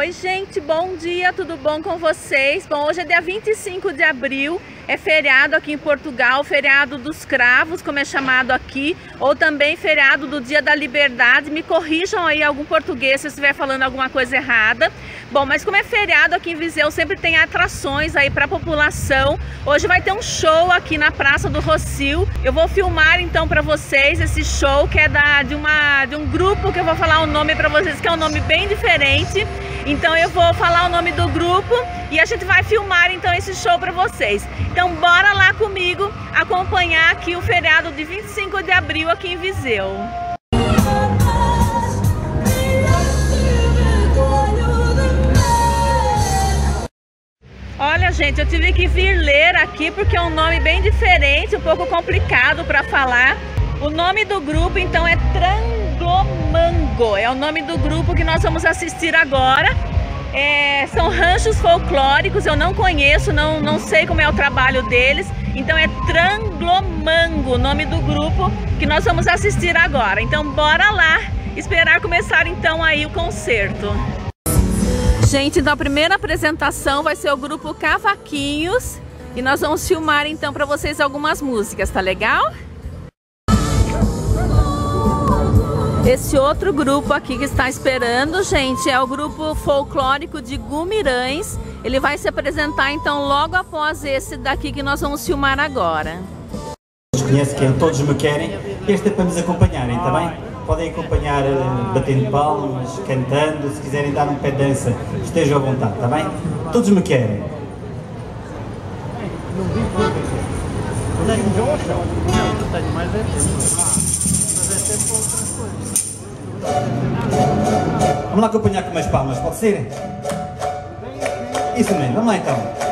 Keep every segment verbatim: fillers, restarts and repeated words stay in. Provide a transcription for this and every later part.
Oi gente, bom dia, tudo bom com vocês? Bom, hoje é dia vinte e cinco de abril, é feriado aqui em Portugal, feriado dos cravos, como é chamado aqui, ou também feriado do Dia da Liberdade. Me corrijam aí algum português se eu estiver falando alguma coisa errada. Bom, mas como é feriado aqui em Viseu, sempre tem atrações aí para a população. Hoje vai ter um show aqui na Praça do Rossio. Eu vou filmar então para vocês esse show que é da, de, uma, de um grupo que eu vou falar o nome para vocês, que é um nome bem diferente. Então eu vou falar o nome do grupo e a gente vai filmar então esse show para vocês. Então bora lá comigo acompanhar aqui o feriado de vinte e cinco de abril aqui em Viseu. Olha gente, eu tive que vir ler aqui porque é um nome bem diferente, um pouco complicado para falar. O nome do grupo então é Tranglomango, é o nome do grupo que nós vamos assistir agora. É, são ranchos folclóricos, eu não conheço, não, não sei como é o trabalho deles. Então é Tranglomango, o nome do grupo que nós vamos assistir agora. Então bora lá esperar começar então aí o concerto. Gente, então a primeira apresentação vai ser o grupo Cavaquinhos e nós vamos filmar então para vocês algumas músicas, tá legal? Esse outro grupo aqui que está esperando, gente, é o grupo folclórico de Gumirães. Ele vai se apresentar então logo após esse daqui que nós vamos filmar agora. Conhece quem? Todos Me Querem. Este é para nos acompanharem, está bem? Podem acompanhar batendo palmas, cantando, se quiserem dar um pé de dança, estejam à vontade, está bem? Todos Me Querem. Vamos lá acompanhar com umas palmas, pode ser? Isso mesmo, vamos lá então.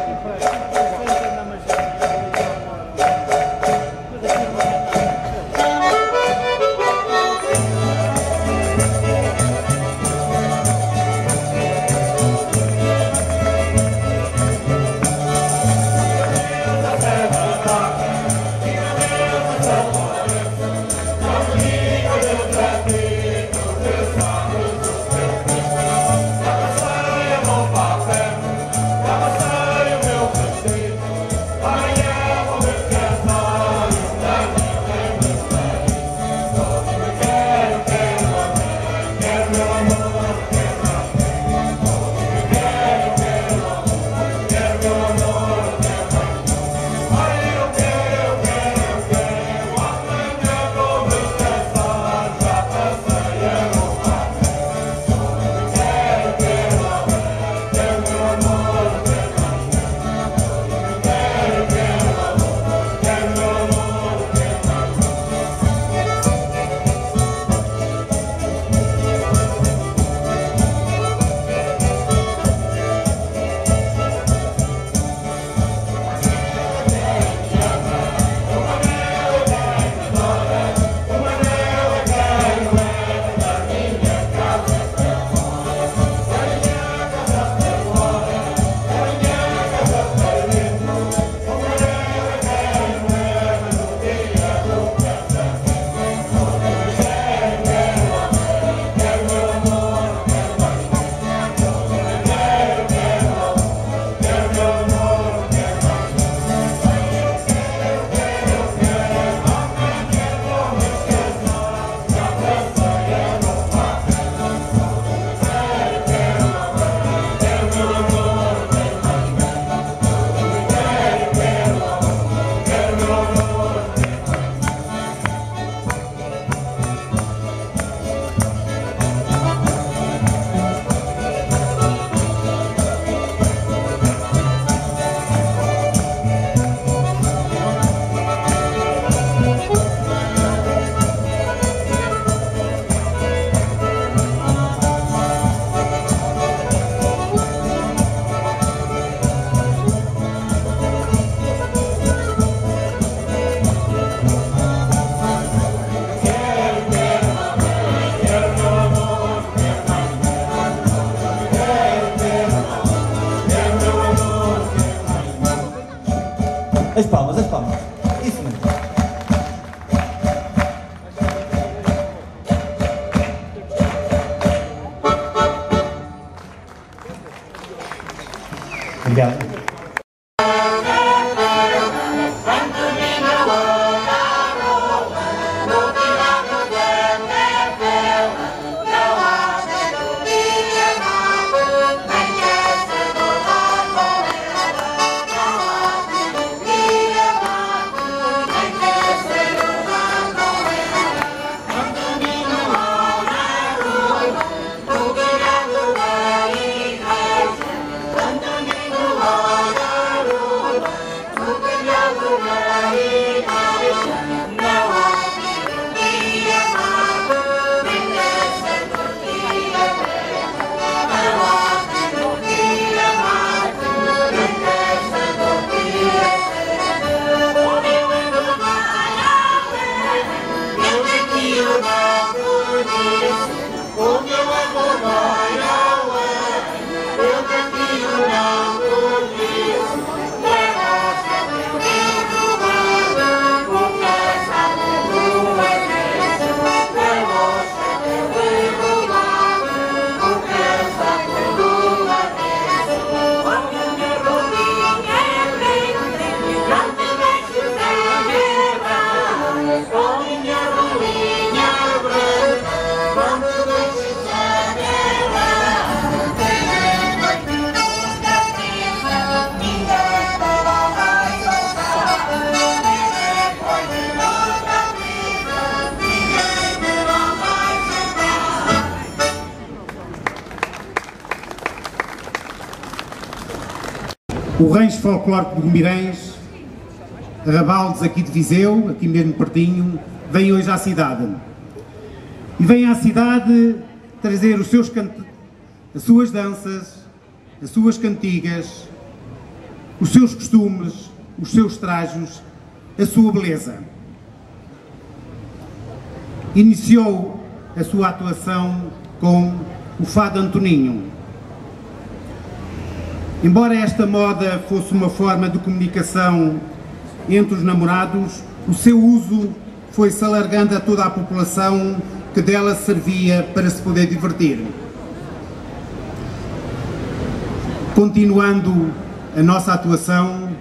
As palmas, as palmas. Isso mesmo. Obrigado. O Rancho Folclórico de Guimarães, Arrabaldes aqui de Viseu, aqui mesmo pertinho, vem hoje à cidade. E vem à cidade trazer os seus cant... as suas danças, as suas cantigas, os seus costumes, os seus trajos, a sua beleza. Iniciou a sua atuação com o Fado Antoninho. Embora esta moda fosse uma forma de comunicação entre os namorados, o seu uso foi-se alargando a toda a população que dela servia para se poder divertir. Continuando a nossa atuação,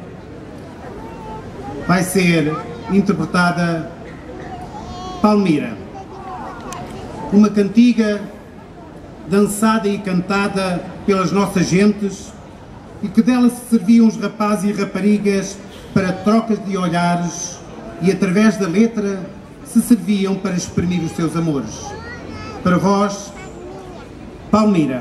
vai ser interpretada Palmira, uma cantiga dançada e cantada pelas nossas gentes, e que dela se serviam os rapazes e raparigas para trocas de olhares e, através da letra, se serviam para exprimir os seus amores. Para vós, Palmira.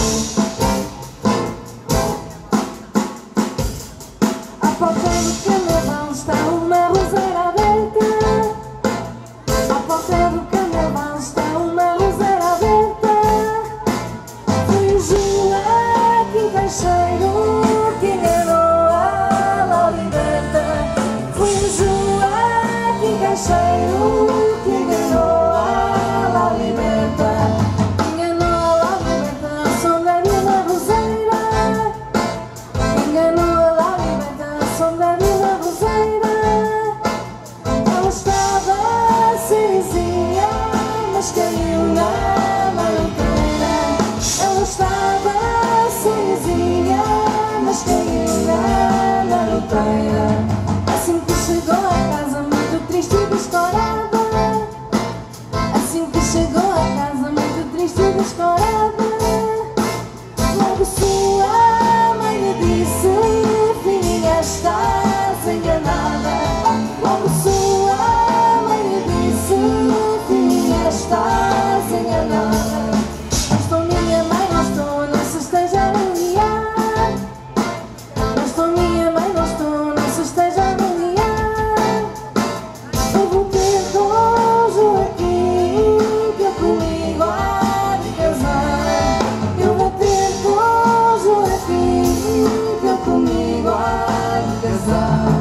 Apagando o cheiro que enganou a La Liberta. Enganou a La Liberta, a sombra da roseira. Enganou a La Liberta, a sombra da roseira. Ela estava cinzinha, mas caiu na maluqueira. Ela estava cinzinha, mas caiu na maluqueira. Assim que chegou a casa muito triste e descorada. Assim que chegou a casa muito triste e descorada. Logo sua mãe lhe disse: filha, estás enganada. Logo sua mãe lhe disse: filha, estás enganada. Não estou, minha mãe, não estou, não se esteja a aliar. Não estou, minha mãe, não estou, não se esteja a aliar. Eu vou ter com Joaquim, que eu comigo há de casar. Eu vou ter com Joaquim, que eu comigo há de casar.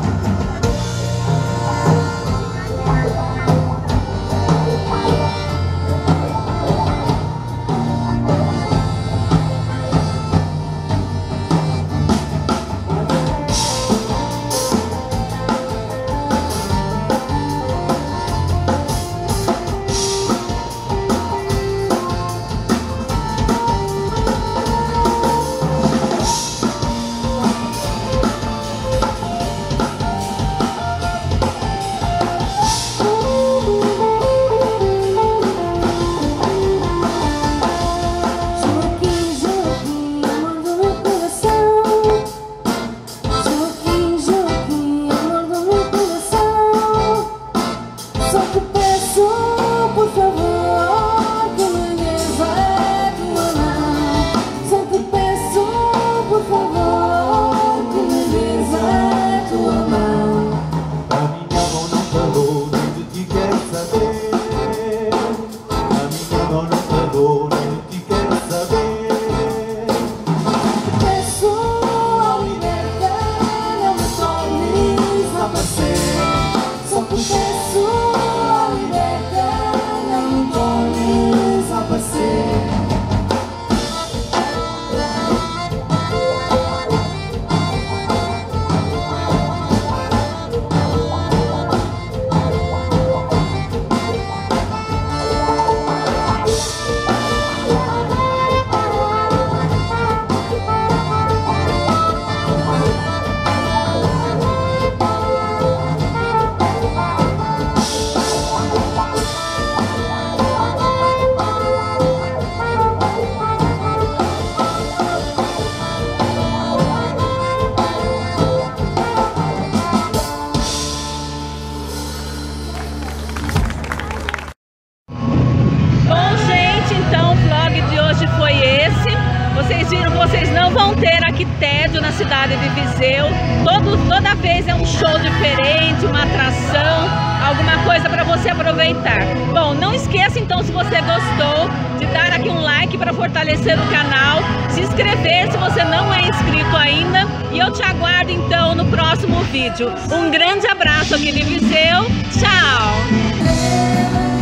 Na cidade de Viseu, Todo, toda vez é um show diferente, uma atração, alguma coisa para você aproveitar. Bom, não esqueça então, se você gostou, de dar aqui um like para fortalecer o canal, se inscrever se você não é inscrito ainda, e eu te aguardo então no próximo vídeo. Um grande abraço aqui de Viseu, tchau!